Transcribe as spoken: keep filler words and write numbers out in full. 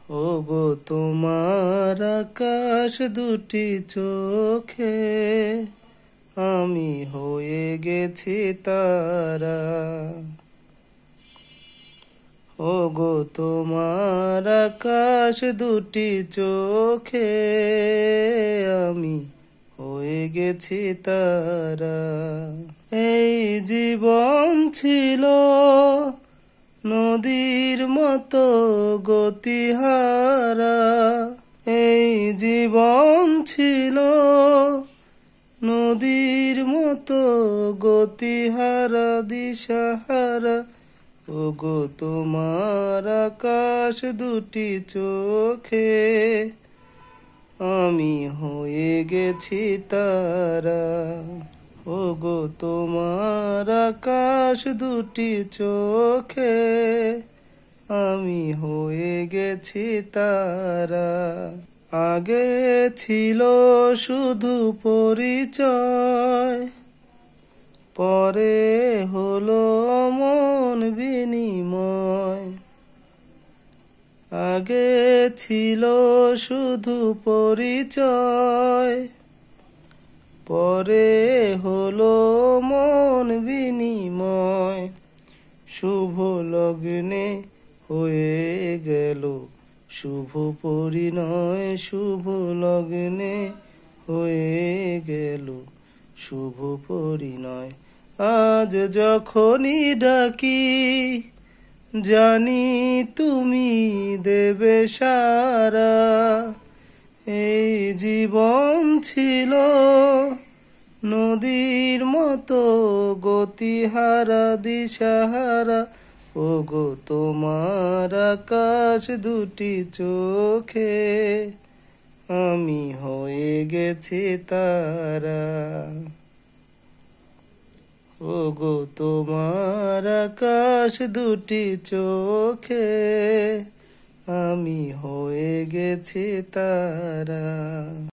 ওগো তোমার আকাশ দুটি চোখে আমি হয়ে গেছি তারা। ওগো তোমার আকাশ দুটি চোখে আমি হয়ে গেছি তারা। এই জীবন ছিল নদীর মতো গতিহারা, এই জীবন ছিল নদীর মতো গতিহারা দিশাহারা। ওগো তোমার আকাশ দুটি চোখে আমি হয়ে গেছি তারা। ওগো তোমার আকাশ দুটি চোখে আমি হয়ে গেছি তারা। আগে ছিল শুধু পরিচয়, পরে হলো মন বিনিময়। আগে ছিল শুধু পরিচয়, পরে হলো মন বিনিময়। শুভ লগ্নে হয়ে গেল শুভ পরিণয়, শুভ লগ্নে হয়ে গেল শুভ পরিণয়। আজ যখনই ডাকি জানি তুমি দেবে সারা। এই জীবন ছিল নদীর মতো গতিহারা দিশাহারা। ওগো তোমার আকাশ দুটি চোখে আমি হয়ে গেছি তারা। ওগো তোমার আকাশ দুটি চোখে আমি হয়ে গেছি তারা।